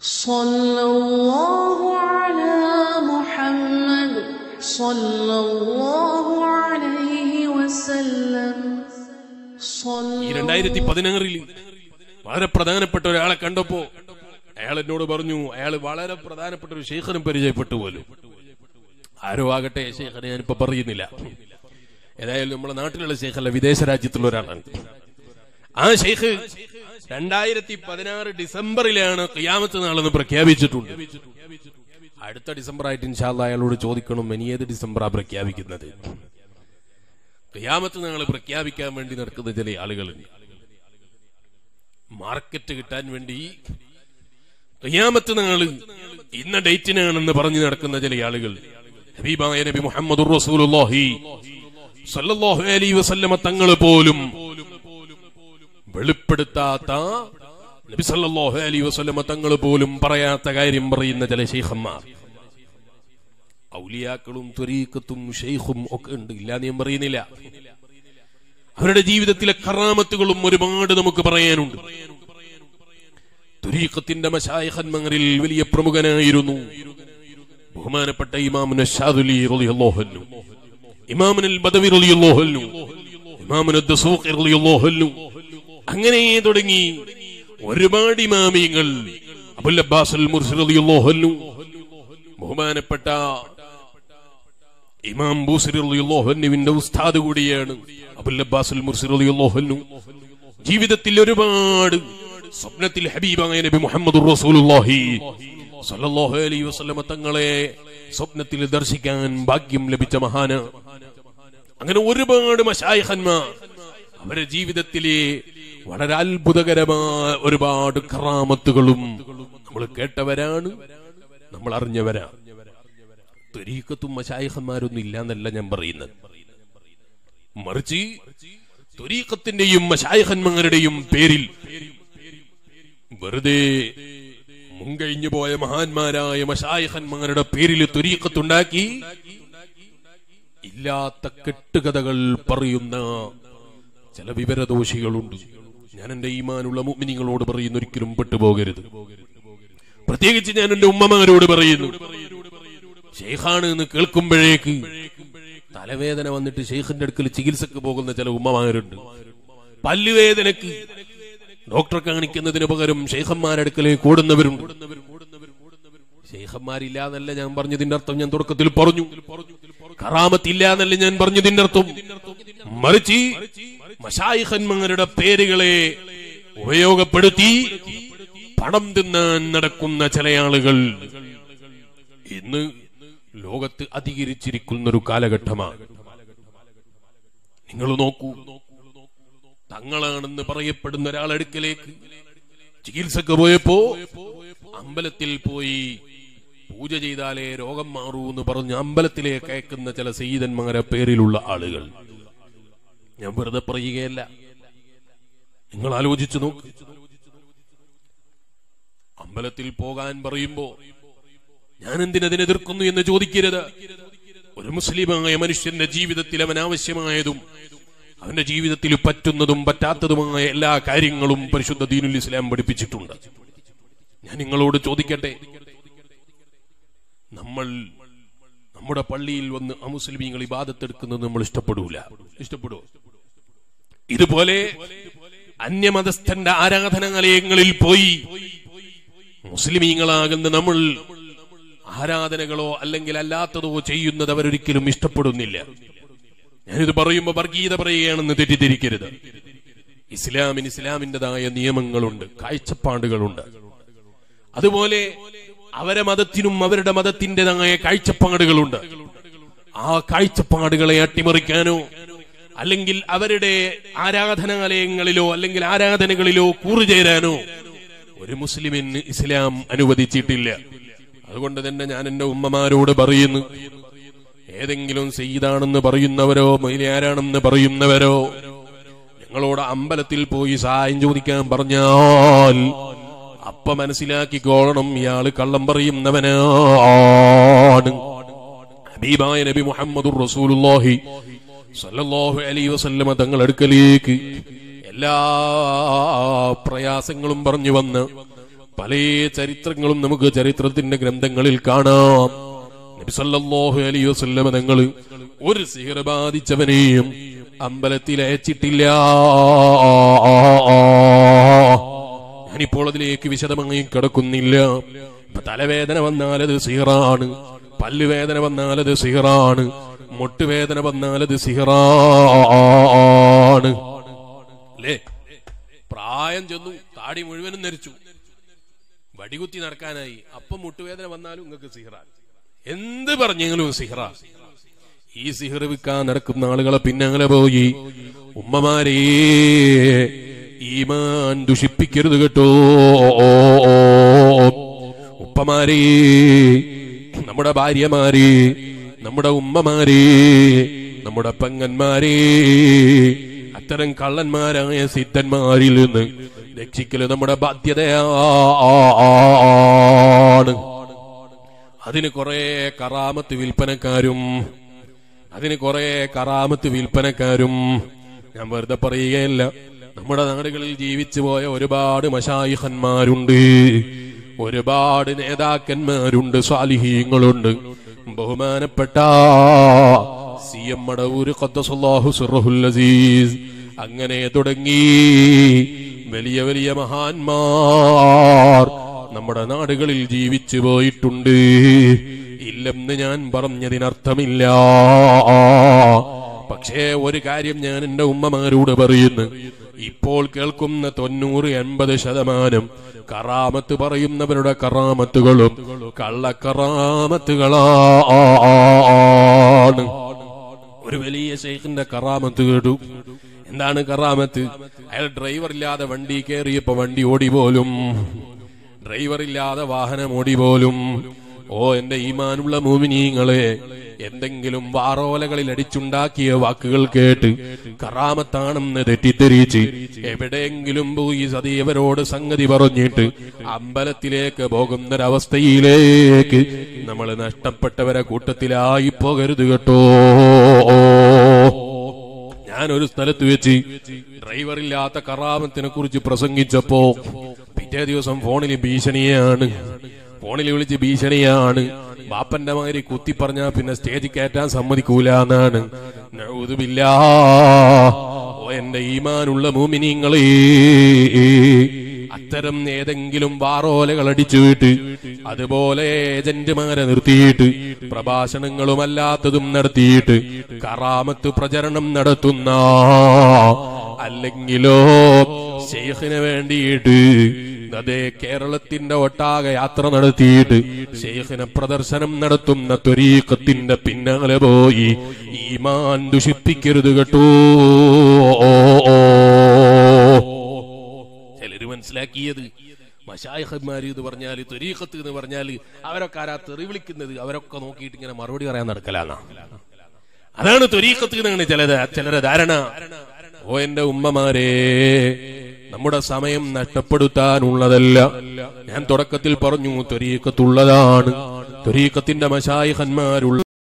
സല്ലല്ലാഹു അലാ മുഹമ്മദ് സല്ലല്ലാഹു അലൈഹി വസല്ലം. 2016 വളരെ പ്രധാനപ്പെട്ട ഒരാളെ കണ്ടപ്പോ അയാൾ എന്നോട് പറഞ്ഞു, അയാൾ വളരെ പ്രധാനപ്പെട്ട ഒരു ശൈഖിനെ പരിചയപ്പെട്ടു പോലും. ആരോ ആകട്ടെ, ശൈഖിനെ ഞാനിപ്പോ പറയുന്നില്ല. ഏതായാലും നമ്മുടെ നാട്ടിലുള്ള ശൈഖല്ല, വിദേശ രാജ്യത്തുള്ള ഒരാളാണ്. ആ ശൈഖ് 2016 ഡിസംബറിലാണ് ഖിയാമത്ത് നാളെന്ന് പ്രഖ്യാപിച്ചിട്ടുണ്ട്. അടുത്ത ഡിസംബർ ആയിട്ട് ഇൻഷാ അല്ലാഹ് അയാളോട് ചോദിക്കണം, ഇനി ഏത് ഡിസംബറാ പ്രഖ്യാപിക്കുന്നത്? ഖിയാമത്ത് നാള് പ്രഖ്യാപിക്കാൻ വേണ്ടി നടക്കുന്ന ചില ആളുകളുണ്ട്. മാർക്കറ്റ് കിട്ടാൻ വേണ്ടി ഖിയാമത്ത് നാള് ഇന്ന ഡേറ്റിനാണെന്ന് പറഞ്ഞു നടക്കുന്ന ചില ആളുകൾ. ഹബീബായ നബി മുഹമ്മദുർ റസൂലുള്ളാഹി സ്വല്ലല്ലാഹു അലൈഹി വസല്ലമ തങ്ങൾ പോലും വെളിപ്പെടുത്താത്ത, നബി സല്ലല്ലാഹു അലൈഹി വസല്ലമ തങ്ങൾ പോലും പറയാത്ത കാര്യം പറയുന്ന ചില ശൈഖന്മാർ. ഔലിയാക്കളും ത്വരീഖത്തും ശൈഖും ഒക്കെ ഉണ്ട്, ഇല്ലാന്ന് ഞാൻ പറയുന്നില്ല. അവരുടെ ജീവിതത്തിലെ കറാമത്തുകളും ഒരുപാട് നമുക്ക് പറയാനുണ്ട്. ത്വരീഖത്തിന്റെ മശായിഖന്മാരിൽ വലിയ പ്രമുഖനായിരുന്നു ബഹുമാനപ്പെട്ട ഇമാമുന ശാദുലി റളിയല്ലാഹു അൻഹു, ഇമാമുന ബദവി റളിയല്ലാഹു അൻഹു, ഇമാമുന ദസൂഖി റളിയല്ലാഹു അൻഹു. അങ്ങനെ തുടങ്ങി ഒരുപാട് ഇമാമിങ്ങൾ. അബുൽ അബ്ബാസ് അൽ മുർസി റളിയല്ലാഹു അൻഹു, ബഹുമാനപ്പെട്ട ഇമാം ബൂസരി റളിയല്ലാഹു അൻഹുവിന്റെ ഉസ്താദ് കൂടിയാണ് അബുൽ അബ്ബാസ് അൽ മുർസി റളിയല്ലാഹു അൻഹു. ജീവിതത്തിൽ ഒരുപാട് സ്വപ്നത്തിൽ ഹബീബായ നബി മുഹമ്മദുർ റസൂലുള്ളാഹി സ്വല്ലല്ലാഹു അലൈഹി വസല്ലമ തങ്ങളെ സ്വപ്നത്തിൽ ദർശിക്കാൻ ഭാഗ്യം ലഭിച്ച മഹാന. അങ്ങനെ ഒരുപാട് മശായിഖന്മാർ അവരുടെ ജീവിതത്തിലെ വളരെ അത്ഭുതകരമായ ഒരുപാട് കറാമത്തുകളും നമ്മൾ കേട്ടവരാണ്, നമ്മൾ അറിഞ്ഞവരാണ്. ത്വരീഖത്തും മശായിഖന്മാരൊന്നും ഇല്ലാന്നല്ല ഞാൻ പറയുന്നത്. മറിച്ച് ത്വരീഖത്തിന്റെയും മശായിഖന്മാരുടെയും പേരിൽ വെറുതെ മുൻകഴിഞ്ഞു പോയ മഹാന്മാരായ മശായിഖന്മാരുടെ പേരിൽ ത്വരീഖത്തുണ്ടാക്കി ഇല്ലാത്ത കെട്ടുകഥകൾ പറയുന്ന ചില വിവരദോഷികളുണ്ട്. ഞാൻ എന്റെ ഈമാനുള്ള മുഅ്മിനീങ്ങളോട് പറയുന്നു, ഒരിക്കലും പെട്ടുപോകരുത്. പ്രത്യേകിച്ച് ഞാൻ എന്റെ ഉമ്മമാരോട് പറയുന്നു, ശൈഖാണ് എന്ന് കേൾക്കുമ്പോഴേക്ക് തലവേദന വന്നിട്ട് ശൈഖിന്റെ അടുക്കൽ ചികിത്സക്ക് പോകുന്ന ചില ഉമ്മമാരുണ്ട്. പല്ലുവേദനക്ക് ഡോക്ടറെ കാണിക്കുന്നതിന് പകരം ശൈഖന്മാരുടെ അടുക്കലേക്ക് ഓടുന്നവരുണ്ട്. ശൈഖന്മാരില്ല എന്നല്ല ഞാൻ പറഞ്ഞതിന്റെ അർത്ഥം, ഞാൻ തുടക്കത്തിൽ പറഞ്ഞു. കറാമത്തില്ല എന്നല്ല ഞാൻ പറഞ്ഞതിന്റെ അർത്ഥം. മറിച്ച് മശായിഖന്മാരുടെ പേരുകളെ ഉപയോഗപ്പെടുത്തി പണം തിന്നാൻ നടക്കുന്ന ചില ആളുകൾ ഇന്ന് ലോകത്ത് അധികരിച്ചിരിക്കുന്ന ഒരു കാലഘട്ടമാണ്. നിങ്ങൾ നോക്കൂ, തങ്ങളാണെന്ന് പറയപ്പെടുന്ന ഒരാളടുക്കലേക്ക് ചികിത്സക്ക് പോയപ്പോ അമ്പലത്തിൽ പോയി പൂജ ചെയ്താലേ രോഗം മാറൂ എന്ന് പറഞ്ഞ് അമ്പലത്തിലേക്ക് അയക്കുന്ന ചില സയ്യിദന്മാരെ പേരിലുള്ള ആളുകൾ. ഞാൻ വെറുതെ പറയുകയല്ല, നിങ്ങൾ ആലോചിച്ചു നോക്ക്. അമ്പലത്തിൽ പോകാൻ പറയുമ്പോ ഞാൻ എന്തിനതിനെ എതിർക്കുന്നു എന്ന് ചോദിക്കരുത്. ഒരു മുസ്ലിമായ മനുഷ്യന്റെ ജീവിതത്തിൽ അവൻ ആവശ്യമായതും അവന്റെ ജീവിതത്തിൽ പറ്റുന്നതും പറ്റാത്തതുമായ എല്ലാ കാര്യങ്ങളും പരിശുദ്ധ ദീനുൽ ഇസ്ലാം പഠിപ്പിച്ചിട്ടുണ്ട്. ഞാൻ നിങ്ങളോട് ചോദിക്കട്ടെ, നമ്മൾ നമ്മുടെ പള്ളിയിൽ വന്ന് അമുസ്ലിമീങ്ങൾ ഇബാദത്തെടുക്കുന്നത് നമ്മൾ ഇഷ്ടപ്പെടുവോ? ഇതുപോലെ അന്യമതസ്ഥന്റെ ആരാധനാലയങ്ങളിൽ പോയി മുസ്ലിമീങ്ങളാകുന്ന നമ്മൾ ആരാധനകളോ അല്ലെങ്കിൽ അല്ലാത്തതോ ചെയ്യുന്നത് അവരൊരിക്കലും ഇഷ്ടപ്പെടുന്നില്ല. ഞാനിത് പറയുമ്പോ വർഗീയത പറയുകയാണെന്ന് തെറ്റിദ്ധരിക്കരുത്. ഇസ്ലാമിൻ്റെതായ നിയമങ്ങളുണ്ട്, കാഴ്ചപ്പാടുകളുണ്ട്. അതുപോലെ അവരെ മതത്തിനും അവരുടെ മതത്തിൻ്റെതായ കാഴ്ചപ്പാടുകളുണ്ട്. ആ കാഴ്ചപ്പാടുകളെ അട്ടിമറിക്കാനോ അല്ലെങ്കിൽ അവരുടെ ആരാധനാലയങ്ങളിലോ അല്ലെങ്കിൽ ആരാധനകളിലോ കൂറുചേരാനോ ഒരു മുസ്ലിമിന് ഇസ്ലാം അനുവദിച്ചിട്ടില്ല. അതുകൊണ്ട് തന്നെ ഞാൻ എന്റെ ഉമ്മമാരോട് പറയുന്നു, ഏതെങ്കിലും സയ്യിദാണെന്ന് പറയുന്നവരോ മൊയ്ലിയാരാണെന്ന് പറയുന്നവരോ ഞങ്ങളോട് അമ്പലത്തിൽ പോയി സഹായം ചോദിക്കാൻ പറഞ്ഞാൽ അപ്പ മനസ്സിലാക്കിക്കോളണം, ഇയാള് കള്ളം പറയുന്നവനാണ്. ഹബീബായ നബി മുഹമ്മദുർ റസൂലുള്ളാഹി സ്വല്ലല്ലാഹു അലൈഹി വസല്ലമ തങ്ങൾ അടുക്കലേക്ക് എല്ലാ പ്രയാസങ്ങളും പറഞ്ഞു വന്ന് പല ചരിത്രങ്ങളും നമുക്ക് ചരിത്രത്തിന്റെ ഗ്രന്ഥങ്ങളിൽ കാണാം. നബി സല്ലല്ലാഹു അലൈഹി വസല്ലം തങ്ങൾ ഒരു സിഹർ ബാധിച്ചവനെയും അമ്പലത്തിൽ അയച്ചിട്ടില്ല. ഞാനിപ്പോൾ അതിലേക്ക് വിശദമായി കിടക്കുന്നില്ല. തലവേദന വന്നാൽ അത് സിഹറാണ്, പല്ലുവേദന വന്നാൽ അത് സിഹറാണ്, മുട്ടുവേദന വന്നാൽ അത് സിഹറാണ്. അല്ലേ? പ്രായം ചെന്നു, താടി മുഴുവനും നരിച്ചു, വടികുത്തി നടക്കാനായി, അപ്പം മുട്ടുവേദന വന്നാലും നിങ്ങൾക്ക് സിഹറാണ്. എന്ത് പറഞ്ഞെങ്കിലും സിഹറാ. ഈ സിഹർ വിൽക്കാൻ നടക്കുന്ന ആളുകളെ പിന്നാലെ പോയി, ഉമ്മമാരെ ഈമാൻ ദുഷിപ്പിക്കരുത് കേട്ടോ. ഉപ്പമാരെ, നമ്മുടെ ഭാര്യമാരെ, നമ്മുടെ ഉമ്മമാരെ, നമ്മുടെ പെങ്ങന്മാരെ അത്തരം കള്ളന്മാരായ സിദ്ധന്മാരിൽ നിന്ന് രക്ഷിക്കല് നമ്മുടെ ബാധ്യതയാണ്. അതിന് കുറെ കറാമത്ത് വിൽപ്പനക്കാരും ഞാൻ വെറുതെ പറയുകയല്ല. നമ്മുടെ നാടുകളിൽ ജീവിച്ചു പോയ ഒരുപാട് മശായിഖന്മാരുണ്ട്, ഒരുപാട് നേതാക്കന്മാരുണ്ട്, സ്വാലിഹീങ്ങളുണ്ട്. ബഹുമാനപ്പെട്ട CM മടവൂർ ഖദ്ദസല്ലാഹു സിർറഹുൽ അസീസ് അങ്ങനെ തുടങ്ങി വലിയ വലിയ മഹാന്മാർ നമ്മുടെ നാടുകളിൽ ജീവിച്ചു പോയിട്ടുണ്ട്. ഇല്ലെന്ന് ഞാൻ പറഞ്ഞതിനർത്ഥമില്ല. പക്ഷേ ഒരു കാര്യം ഞാൻ എന്റെ ഉമ്മമാരോട് പറയുന്നു. ഇപ്പോൾ കേൾക്കുന്ന 90-80% കറാമത്ത് പറയുന്നവരുടെ കറാമത്തുകളും കള്ളക്കറാമത്തുകളാണ്. ഒരു വലിയ ശൈഖിന്റെ കറാമത്ത് കേട്ടു. എന്താണ് കറാമത്ത്? അയാൾ ഡ്രൈവറില്ലാതെ വണ്ടി കയറിയപ്പോ വണ്ടി ഓടി പോലും, ഡ്രൈവറില്ലാതെ വാഹനം ഓടി പോലും. ഓ എന്റെ ഈമാനുള്ള മുഅ്മിനീങ്ങളെ, എന്തെങ്കിലും വാറോലകളിൽ അടിച്ചുണ്ടാക്കിയ വാക്കുകൾ കേട്ട് കറാമത്താണെന്ന് തെറ്റിദ്ധരിച്ച് എവിടെയെങ്കിലും പോയി സദീവരോട് സംഗതി പറഞ്ഞിട്ട് അമ്പലത്തിലേക്ക് പോകുന്നൊരവസ്ഥയിലേക്ക് നമ്മൾ നഷ്ടപ്പെട്ടവരെ കൂട്ടത്തിലായി പോകരുത് കേട്ടോ. ഞാനൊരു സ്ഥലത്ത് വെച്ച് ഡ്രൈവറില്ലാത്ത കറാമത്തിനെ കുറിച്ച് പ്രസംഗിച്ചപ്പോ പിറ്റേ ദിവസം ഫോണിൽ വിളിച്ച് ഭീഷണിയാണ്. ബാപ്പന്റെ മാതിരി കുത്തി പറഞ്ഞാ പിന്നെ സ്റ്റേജിൽ കയറ്റാൻ സമ്മതിക്കൂല എന്നാണ്. ഓ എന്റെ ഈമാനുള്ള മുഅ്മിനീങ്ങളെ, അത്തരം ഏതെങ്കിലും വാറോലകൾ അടിച്ചുവിട്ട് അതുപോലെ ഏജന്റുമാരെ നിർത്തിയിട്ട് പ്രഭാഷണങ്ങളുമല്ലാത്തതും നടത്തിയിട്ട് കറാമത്ത് പ്രചരണം നടത്തുന്ന, അല്ലെങ്കിലോ ശൈഖിന് വേണ്ടിയിട്ട് അതേ കേരളത്തിന്റെ ഒട്ടാകെ യാത്ര നടത്തിയിട്ട് ശൈഖിനെ പ്രദർശനം നടത്തുന്ന ത്വരീഖത്തിന്റെ പിന്നാലെ പോയി ഈമാൻ ദുഷിപ്പിക്കരുത് കേട്ടോ. ചിലര് മനസ്സിലാക്കിയത് മശായിഖന്മാര് എന്ന് പറഞ്ഞാല്, ത്വരീഖത്ത് എന്ന് പറഞ്ഞാല് അവരൊക്കെ ആരാ തെറി വിളിക്കുന്നത്, അവരൊക്കെ നോക്കിയിട്ട് ഇങ്ങനെ മറുപടി പറയാൻ നടക്കലാണ്. അതാണ് ത്വരീഖത്ത് എന്നാണ് ചിലരെ ധാരണ. ഓ എന്റെ ഉമ്മമാരെ, നമ്മുടെ സമയം നഷ്ടപ്പെടുത്താനുള്ളതല്ല. ഞാൻ തുടക്കത്തിൽ പറഞ്ഞു ത്വരീഖത്തുള്ളതാണ്, ത്വരീഖത്തിന്റെ മശായിഖന്മാരുള്ള